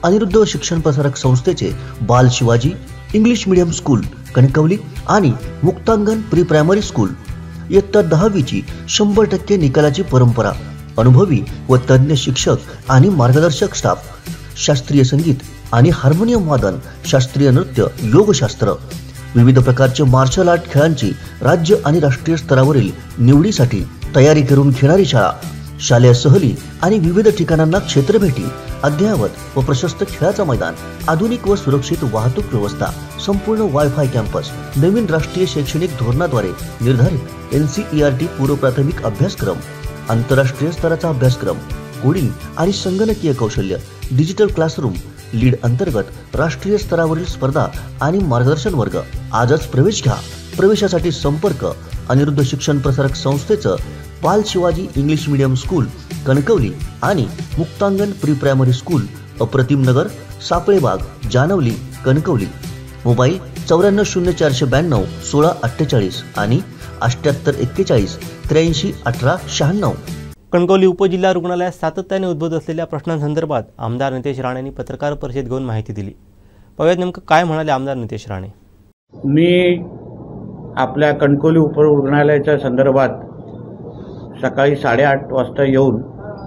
अनिरुद्ध शिक्षण प्रसारक संस्थेचे Bal Shivaji English medium school Kankavli आणि मुक्तांगण प्री प्रायमरी स्कूल इयत्ता 10वीची 100% निकालाची परंपरा, अनुभवी व तज्ञ शिक्षक आणि मार्गदर्शक स्टाफ, शास्त्रीय संगीत आणि हार्मोनियम वादन, शास्त्रीय नृत्य, योगशास्त्र, विविध प्रकारचे मार्शल आर्ट खेळांची राज्य आणि राष्ट्रीय स्तरावरील निवडीसाठी तयारी करून घेणारी शाळा, शालेय सहली आणि विविध ठिकाणांना क्षेत्रभेटी, अद्ययावत व प्रशस्त खेळाचं मैदान, आधुनिक व सुरक्षित वाहतूक व्यवस्था, संपूर्ण वायफाय कॅम्पस, नवीन राष्ट्रीय शैक्षणिक धोरणाद्वारे निर्धारित NCERT पूर्व प्राथमिक अभ्यासक्रम, आंतरराष्ट्रीय स्तराचा अभ्यासक्रम, कोडिंग आणि संगणकीय कौशल्य, डिजिटल क्लासरूम, लीड अंतर्गत राष्ट्रीय स्तरावरील स्पर्धा आणि मार्गदर्शन वर्ग. आजच प्रवेश घ्या. प्रवेशासाठी संपर्क अनिरुद्ध शिक्षण प्रसारक संस्थेचं Bal Shivaji English medium school Kankavli आणि मुक्तांगण प्री प्रायमरी स्कूल, अप्रतिम नगर, सापळेबाग, जानवली, कणकवली. मोबाईल 940492 1648 आणि 7841 83 18 96. कणकवली उपजिल्हा रुग्णालयात सातत्याने उद्भवत असलेल्या प्रश्नांसंदर्भात आमदार नितेश राणे यांनी पत्रकार परिषद घेऊन माहिती दिली. पाहूयात नेमकं काय म्हणाले आमदार नितेश राणे. मी आपल्या कणकवली उपरुग्णालयाच्या संदर्भात सकाळी 8:30 वाजता येऊन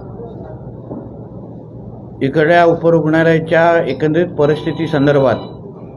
इकडल्या उपरुग्णालयाच्या एकंदरीत परिस्थिती संदर्भात,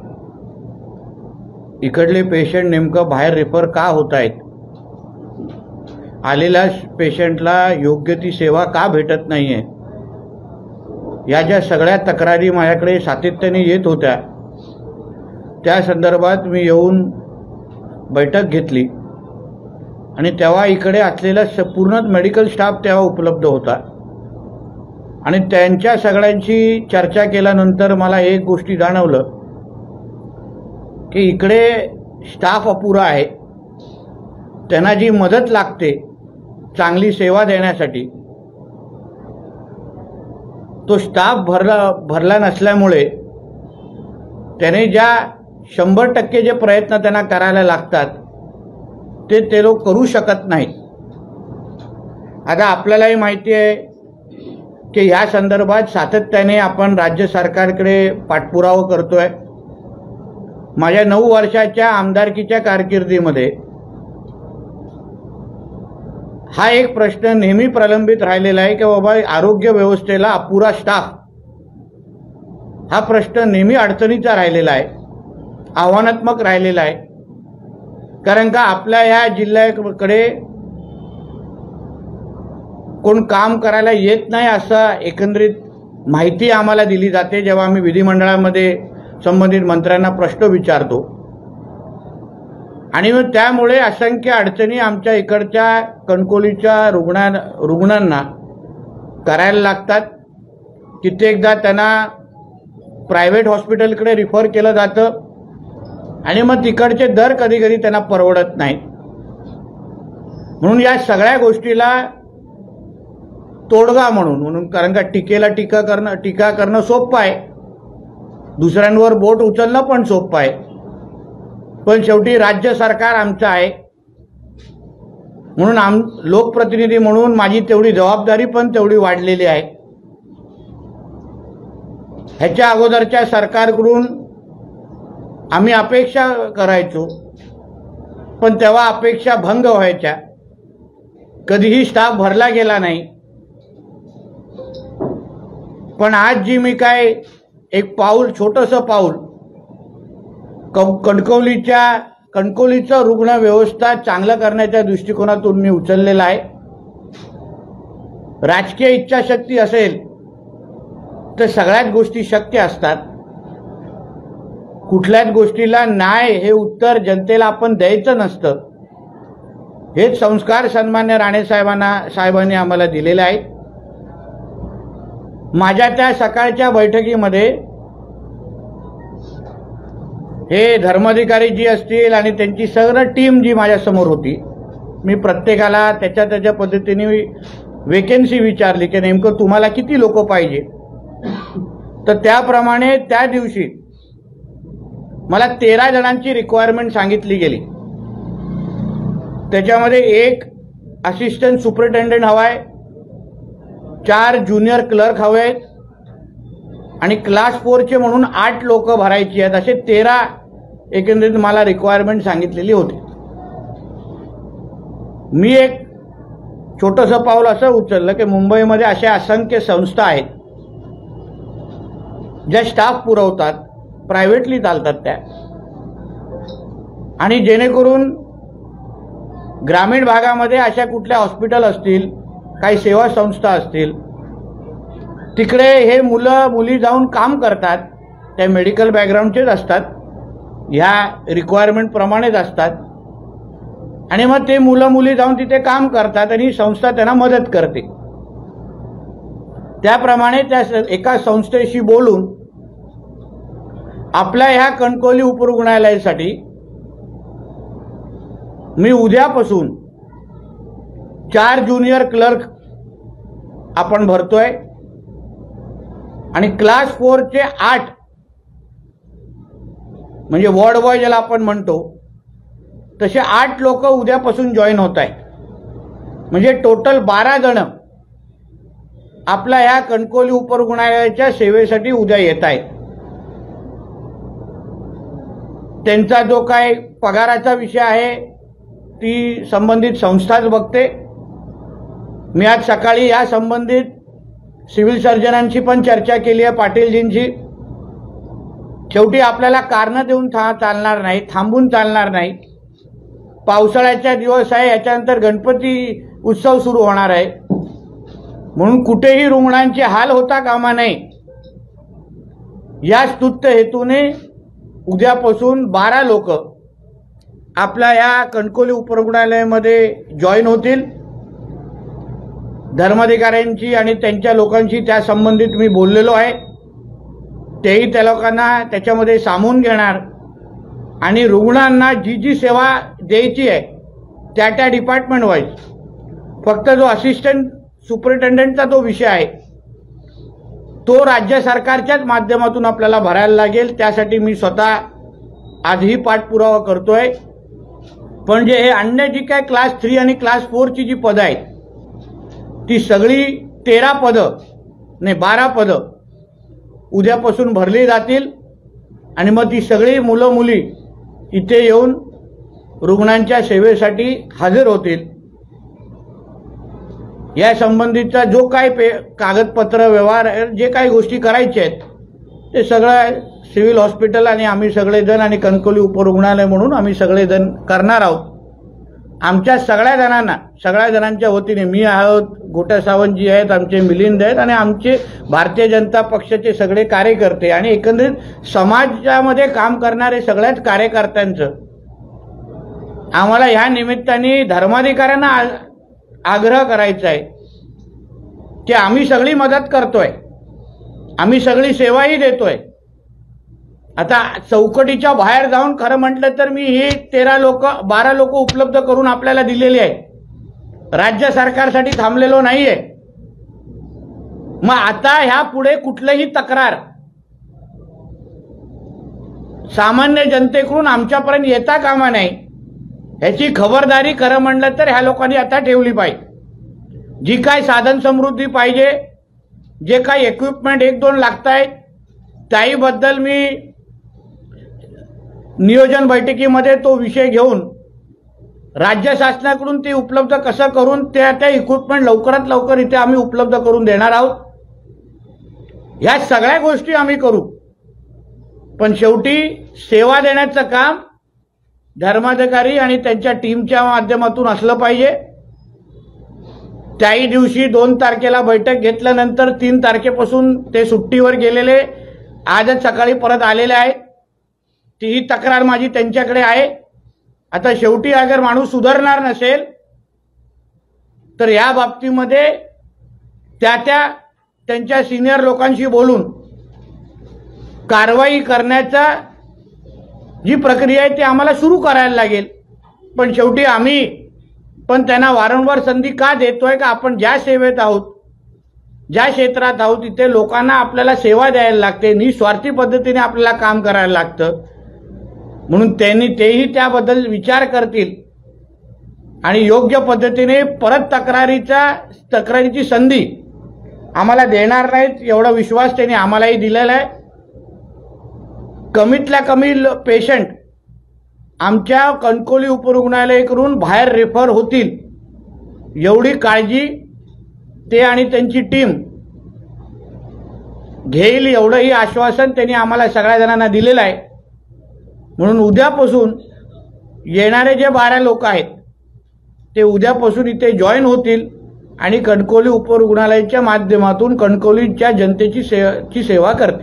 इकडले पेशंट नेमकं बाहेर रेफर का होत आहेत, आलेल्या पेशंटला योग्य ती सेवा का भेटत नाहीये, या ज्या सगळ्या तक्रारी माझ्याकडे सातत्याने येत होत्या, त्या संदर्भात मी येऊन बैठक घेतली आणि तेव्हा इकडे असलेला पूर्ण मेडिकल स्टाफ तेव्हा उपलब्ध होता आणि त्यांच्या सगळ्यांची चर्चा केल्यानंतर मला एक गोष्टी जाणवलं की इकडे स्टाफ अपुरा आहे. त्यांना जी मदत लागते चांगली सेवा देण्यासाठी, तो स्टाफ भरला नसल्यामुळे त्याने ज्या 100% जे प्रयत्न त्यांना करायला लागतात ते लोक करू शकत नाहीत. आता आपल्यालाही माहिती आहे की ह्या संदर्भात सातत्याने आपण राज्य सरकारकडे पाठपुरावा करतोय. माझ्या 9 वर्षाच्या आमदारकीच्या कारकिर्दीमध्ये हा एक प्रश्न नेहमी प्रलंबित राहिलेला आहे की बाबा आरोग्य व्यवस्थेला अपुरा स्टाफ, हा प्रश्न नेहमी अडचणीचा राहिलेला आहे, आव्हानात्मक राहिलेला आहे. कारण का आपल्या या जिल्ह्याकडे कोण काम करायला येत नाही असं एकंदरीत माहिती आम्हाला दिली जाते जेव्हा आम्ही विधिमंडळामध्ये संबंधित मंत्र्यांना प्रश्न विचारतो. आणि मग त्यामुळे असंख्य अडचणी आमच्या इकडच्या कणकवलीच्या रुग्णांना करायला लागतात. कित्येकदा त्यांना प्रायव्हेट हॉस्पिटलकडे रिफर केलं जातं आणि मग तिकडचे दर कधी कधी त्यांना परवडत नाहीत. म्हणून या सगळ्या गोष्टीला तोडगा म्हणून कारण का टीकेला टीका करणं सोपं आहे, दुसऱ्यांवर बोट उचलणं पण सोपं आहे, पण शेवटी राज्य सरकार आमचं आहे म्हणून लोकप्रतिनिधी म्हणून माझी तेवढी जबाबदारी पण तेवढी वाढलेली आहे. ह्याच्या अगोदरच्या सरकारकडून आम्ही अपेक्षा करायचो पण तेव्हा अपेक्षा भंग व्हायच्या, कधीही स्टाफ भरला गेला नाही. पण आज जी मी काय एक छोटंसं पाऊल कणकवलीचं रुग्ण व्यवस्था चांगलं करण्याच्या दृष्टिकोनातून मी उचललेला आहे. राजकीय इच्छाशक्ती असेल तर सगळ्याच गोष्टी शक्य असतात. कुठल्याच गोष्टीला नाही हे उत्तर जनतेला आपण द्यायचं नसतं. हेच संस्कार सन्मान्य राणे साहेबांनी आम्हाला दिलेले आहेत. माझ्या त्या सकाळच्या बैठकीमध्ये हे धर्माधिकारी जी असतील आणि त्यांची सगळी टीम जी माझ्या समोर होती, मी प्रत्येकाला त्याच्या पद्धतीने वेकेन्सी विचारली की नेमकं तुम्हाला किती लोक पाहिजे. तर त्याप्रमाणे त्या दिवशी मला 13 जणांची रिक्वायरमेंट सांगितली गेली. त्याच्यामध्ये एक असिस्टंट सुपरिटेंडेंट हवाय, 4 ज्युनियर क्लर्क हवे आहेत, आणि क्लास 4चे म्हणून 8 लोक भरायची आहेत, असे 13 एकंदरीत मला रिक्वायरमेंट सांगितलेली होती. मी एक छोटंसं पाऊल असं उचललं की मुंबईमध्ये अशा असंख्य संस्था आहेत ज्या स्टाफ पुरवतात, प्रायव्हेटली चालतात त्या, आणि जेणेकरून ग्रामीण भागामध्ये अशा कुठल्या हॉस्पिटल असतील, काही सेवा संस्था असतील, तिकडे हे मुलं मुली जाऊन काम करतात. ते मेडिकल बॅकग्राऊंडचेच असतात, ह्या रिक्वायरमेंट प्रमाणेच असतात, आणि मग ते मुलं मुली जाऊन तिथे काम करतात आणि संस्था त्यांना मदत करते. त्याप्रमाणे त्या एका संस्थेशी बोलून आपल्या ह्या कणकवली उपरुग्णालयासाठी मी उद्यापासून 4 ज्युनियर क्लर्क आपण भरतोय आणि क्लास 4चे 8 म्हणजे वॉर्ड बॉय ज्याला आपण म्हणतो तसे 8 लोक उद्यापासून जॉईन होत आहेत. म्हणजे टोटल 12 जण आपल्या ह्या कणकवली उपरुग्णालयाच्या सेवेसाठी उद्या येत आहेत. त्यांचा जो काय पगाराचा विषय आहे ती संबंधित संस्थाच बघते. मी आज सकाळी या संबंधित सिव्हिल सर्जनांशी पण चर्चा केली आहे, पाटीलजींची. शेवटी आपल्याला कारणं देऊन चालणार नाही, थांबून चालणार नाही. पावसाळ्याचा दिवस आहे, याच्यानंतर गणपती उत्सव सुरू होणार आहे, म्हणून कुठेही रुग्णांचे हाल होता कामा नये या स्तुत्य हेतूने उद्यापासून 12 लोक आपल्या या कणकवली उपरुग्णालयामध्ये जॉईन होतील. धर्माधिकाऱ्यांची आणि त्यांच्या लोकांशी त्या संबंधित मी बोललेलो आहे. तेही त्या लोकांना त्याच्यामध्ये सामावून घेणार आणि रुग्णांना जी जी सेवा द्यायची आहे त्या त्या डिपार्टमेंट वाईज, फक्त जो असिस्टंट सुपरिटेंडंटचा तो विषय आहे तो राज्य सरकारच्याच माध्यमातून आपल्याला भरायला लागेल. त्यासाठी मी स्वतः आजही पाठपुरावा करतोय. पण जे हे अन्य जी काय क्लास 3 आणि क्लास 4ची जी पदं आहेत ती सगळी 13 पदं नाही 12 पदं उद्यापासून भरली जातील आणि मग ती सगळी मुलं मुली इथे येऊन रुग्णांच्या सेवेसाठी हजर होतील. या संबंधीचा जो काय कागदपत्र व्यवहार जे काही गोष्टी करायच्या आहेत ते सगळं सिव्हिल हॉस्पिटल आणि आम्ही सगळेजण आणि कणकवली उपरुग्णालय म्हणून आम्ही सगळेजण करणार आहोत. आमच्या सगळ्या जणांच्या वतीने मी आहोत, गोट्या सावंतजी आहेत, आमचे मिलिंद आहेत आणि आमचे भारतीय जनता पक्षाचे सगळे कार्यकर्ते आणि एकंदरीत समाजामध्ये काम करणारे सगळ्याच कार्यकर्त्यांचं आम्हाला ह्या निमित्ताने धर्माधिकाऱ्यांना आग्रह करायचा आहे की आम्ही सगळी मदत करतोय, आम्ही सगळी सेवाही देतोय. आता चौकटीच्या बाहेर जाऊन खरं म्हटलं तर मी हे 12 लोक उपलब्ध करून आपल्याला दिलेली आहे. राज्य सरकारसाठी थांबलेलो नाहीये. मग आता ह्या पुढे कुठलीही तक्रार सामान्य जनतेकडून आमच्यापर्यंत येता कामा नाही ह्याची खबरदारी खरं म्हणलं तर ह्या लोकांनी आता ठेवली पाहिजे. जी काय साधन समृद्धी पाहिजे, जे काही इक्विपमेंट 1-2 लागतायत त्याहीबद्दल मी नियोजन बैठकीमध्ये तो विषय घेऊन राज्य शासनाकडून ते उपलब्ध कसं करून त्या इक्विपमेंट लवकरात लवकर इथे आम्ही उपलब्ध करून देणार आहोत. ह्या सगळ्या गोष्टी आम्ही करू. पण शेवटी सेवा देण्याचं काम धर्माधिकारी आणि त्यांच्या टीमच्या माध्यमातून असलं पाहिजे. त्याही दिवशी 2 तारखेला बैठक घेतल्यानंतर 3 तारखेपासून ते सुट्टीवर गेलेले आजच सकाळी परत आलेले आहेत. तीही तक्रार माझी त्यांच्याकडे आहे. आता शेवटी अगर माणूस सुधारणार नसेल तर या बाबतीमध्ये त्यांच्या सिनियर लोकांशी बोलून कारवाई करण्याचा जी प्रक्रिया आहे ती आम्हाला सुरू करायला लागेल. पण शेवटी आम्ही पण त्यांना वारंवार संधी का देतोय का आपण ज्या सेवेत आहोत, ज्या क्षेत्रात आहोत तिथे लोकांना आपल्याला सेवा द्यायला लागते, निस्वार्थी पद्धतीने आपल्याला काम करायला लागतं. म्हणून तेही त्याबद्दल विचार करतील आणि योग्य पद्धतीने परत तक्रारीची संधी आम्हाला देणार नाहीत एवढा विश्वास त्यांनी आम्हालाही दिलेला आहे. कमीतल्या कमी पेशंट आमच्या कणकवली उपरुग्णालय करून बाहेर रेफर होतील एवढी काळजी ते आणि त्यांची टीम घेईल, एवढंही आश्वासन त्यांनी आम्हाला सगळ्या जणांना दिलेलं आहे. म्हणून उद्यापासून येणारे जे 12 लोक आहेत ते उद्यापासून इथे जॉईन होतील आणि कणकवली उपरुग्णालयाच्या माध्यमातून कणकवलीच्या जनतेची सेवा करतील.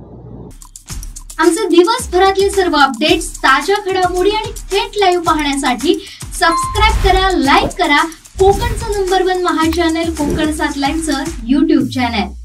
आमचे दिवसभरातले सर्व अपडेट्स, ताज्या घडामोडी आणि थेट लाईव्ह पाहण्यासाठी सबस्क्राईब करा, लाईक करा कोकणचं नंबर 1 महा चॅनल कोकण 7 लाईव्हचं YouTube चॅनल.